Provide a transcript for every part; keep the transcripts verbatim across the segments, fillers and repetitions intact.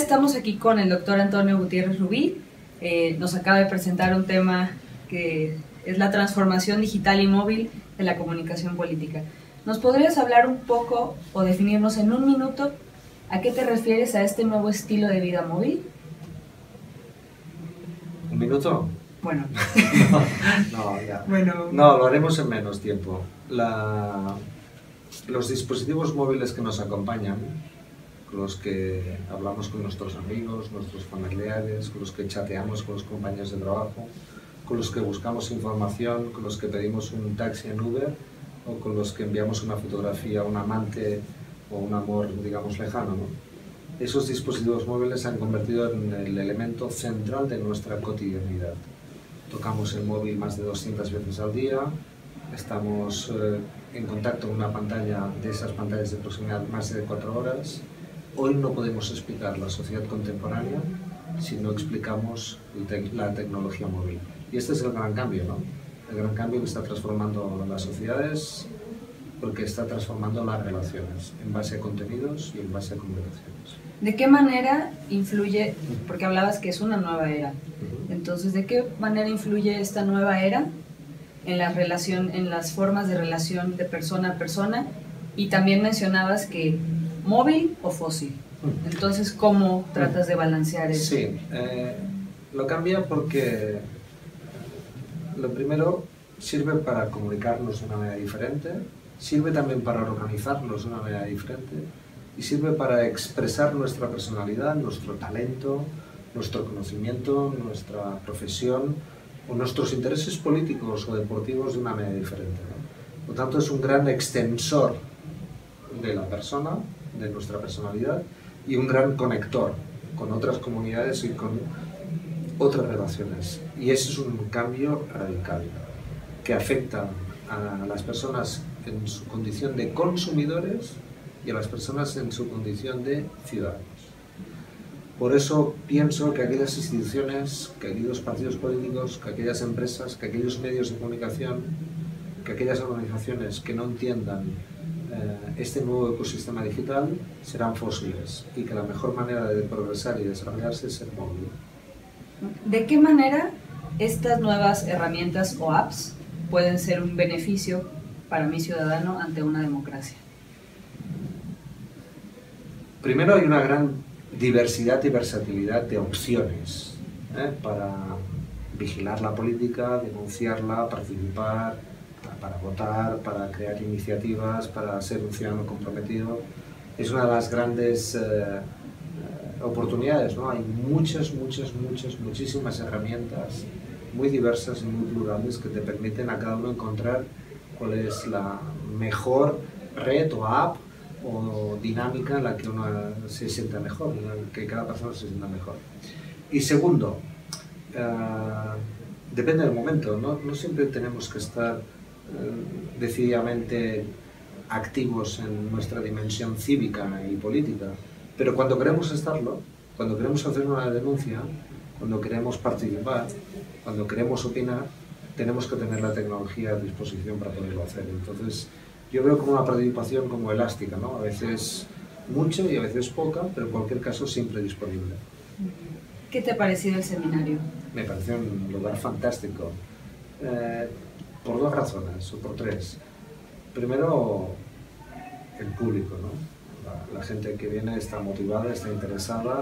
estamos aquí con el doctor Antonio Gutiérrez Rubí. Eh, nos acaba de presentar un tema que es la transformación digital y móvil de la comunicación política. ¿Nos podrías hablar un poco o definirnos en un minuto a qué te refieres a este nuevo estilo de vida móvil? ¿Un minuto? Bueno. no, no, ya. Bueno. No, lo haremos en menos tiempo. La... Los dispositivos móviles que nos acompañan, con los que hablamos con nuestros amigos, nuestros familiares, con los que chateamos con los compañeros de trabajo, con los que buscamos información, con los que pedimos un taxi en Uber o con los que enviamos una fotografía a un amante o un amor, digamos, lejano, ¿no? Esos dispositivos móviles se han convertido en el elemento central de nuestra cotidianidad. Tocamos el móvil más de doscientas veces al día, estamos eh, en contacto con una pantalla, de esas pantallas de proximidad, más de cuatro horas. Hoy no podemos explicar la sociedad contemporánea si no explicamos la tecnología móvil. Y este es el gran cambio, ¿no? El gran cambio que está transformando las sociedades, porque está transformando las relaciones en base a contenidos y en base a comunicaciones. ¿De qué manera influye, porque hablabas que es una nueva era, entonces, ¿de qué manera influye esta nueva era en la relación, en las formas de relación de persona a persona? Y también mencionabas que móvil o fósil. Entonces, ¿cómo tratas de balancear eso? Sí, eh, lo cambia porque lo primero sirve para comunicarnos de una manera diferente, sirve también para organizarnos de una manera diferente y sirve para expresar nuestra personalidad, nuestro talento, nuestro conocimiento, nuestra profesión o nuestros intereses políticos o deportivos de una manera diferente, ¿no? Por lo tanto, es un gran extensor de la persona, de nuestra personalidad, y un gran conector con otras comunidades y con otras relaciones. Y ese es un cambio radical que afecta a las personas en su condición de consumidores y a las personas en su condición de ciudadanos. Por eso pienso que aquellas instituciones, que aquellos partidos políticos, que aquellas empresas, que aquellos medios de comunicación, que aquellas organizaciones que no entiendan eh, este nuevo ecosistema digital serán fósiles y que la mejor manera de progresar y desarrollarse es ser móvil. ¿De qué manera estas nuevas herramientas o apps pueden ser un beneficio para mi ciudadano ante una democracia? Primero, hay una gran diversidad y versatilidad de opciones ¿eh? para vigilar la política, denunciarla, participar, para votar, para crear iniciativas, para ser un ciudadano comprometido. Es una de las grandes eh, oportunidades, ¿no? Hay muchas, muchas, muchas, muchísimas herramientas muy diversas y muy plurales que te permiten a cada uno encontrar cuál es la mejor red o app o dinámica en la que uno se sienta mejor, en la que cada persona se sienta mejor. Y segundo, uh, depende del momento, ¿no? No siempre tenemos que estar uh, decididamente activos en nuestra dimensión cívica y política, pero cuando queremos estarlo, cuando queremos hacer una denuncia, cuando queremos participar, cuando queremos opinar, tenemos que tener la tecnología a disposición para poderlo hacer. Entonces, yo veo como una participación como elástica, ¿no? A veces mucha y a veces poca, pero en cualquier caso siempre disponible. ¿Qué te ha parecido el seminario? Me pareció un lugar fantástico, eh, por dos razones, o por tres. Primero, el público, ¿no? La, la gente que viene está motivada, está interesada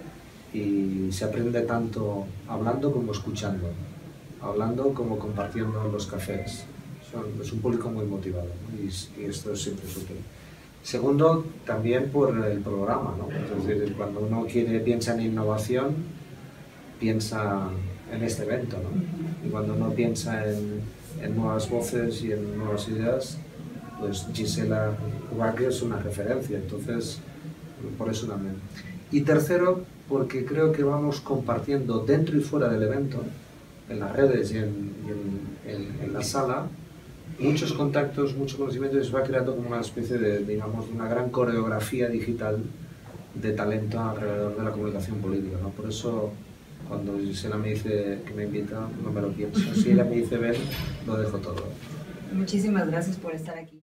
y se aprende tanto hablando como escuchando, hablando como compartiendo los cafés. Es un público muy motivado, ¿no? y, y esto es siempre útil. Segundo, también por el programa, ¿no? Es decir, cuando uno quiere, piensa en innovación, piensa en este evento, ¿no? Y cuando uno piensa en, en nuevas voces y en nuevas ideas, pues Gisela Kubacki es una referencia, entonces por eso también. Y tercero, porque creo que vamos compartiendo dentro y fuera del evento, en las redes y en, y en, en, en la sala, muchos contactos, mucho conocimiento, y se va creando como una especie de, digamos, una gran coreografía digital de talento alrededor de la comunicación política, ¿no? Por eso, cuando Gisela me dice que me invita, no me lo pienso. Si ella me dice ven, lo dejo todo. Muchísimas gracias por estar aquí.